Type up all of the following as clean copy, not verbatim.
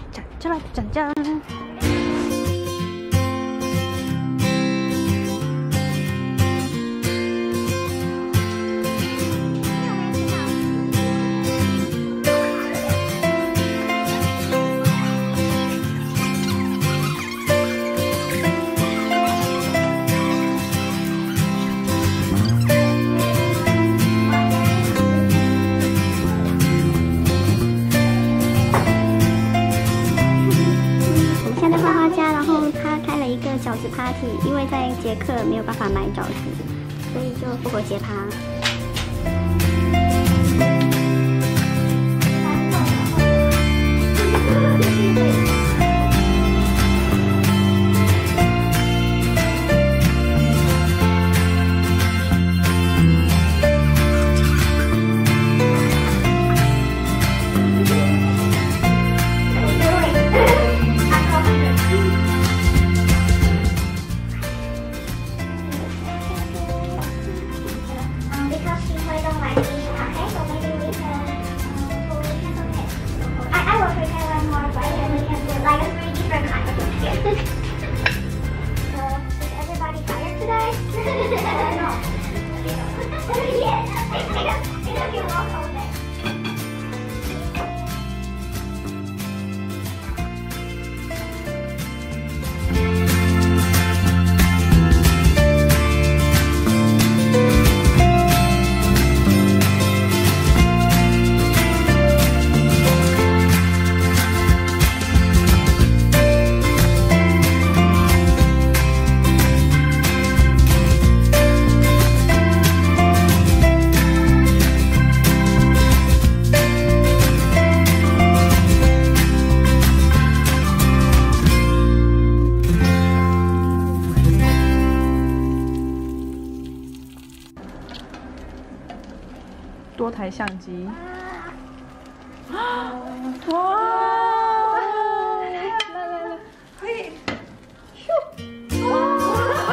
讲讲。 饺子 party， 因为在捷克没有办法买饺子，所以就复活节趴。 多台相机，哇！来，嘿，咻！哇！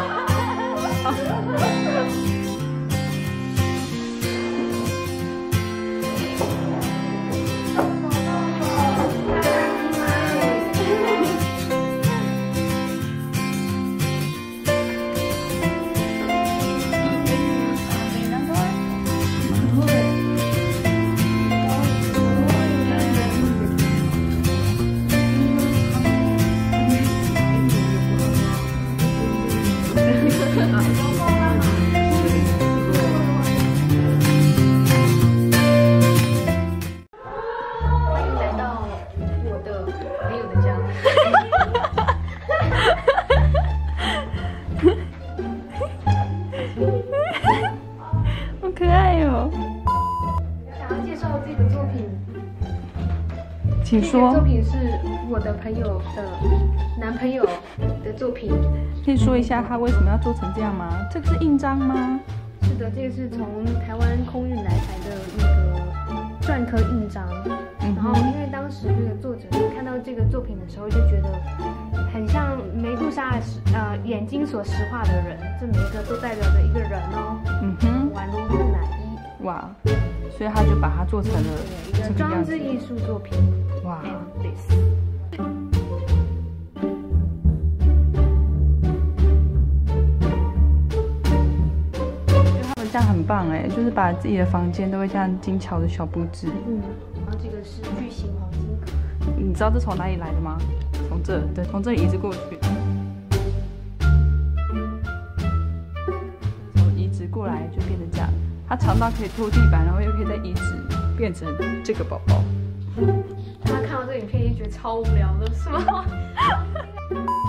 好可爱哦！ 想要介绍这个作品， 请说。 这个作品是我的朋友的男朋友的作品。 可以说一下他为什么要做成这样吗？这个是印章吗？ 是的，这个是从台湾空运来台的那个篆刻印章。然后因为当时这个作者看到这个作品的时候，就觉得很像梅杜莎眼睛所石化的人，这每一个都代表着一个人哦。宛如木乃伊。 哇，所以他就把它做成了一个装置艺术作品。 哇。这样很棒哎，就是把自己的房间都会这样精巧的小布置。 然后这个是巨型黄金壳。 你知道这从哪里来的吗？从这，对，从这里移植过去。从移植过来就变成这样，它长到可以拖地板，然后又可以再移植变成这个宝宝。 他看到这影片就觉得超无聊的，是吗？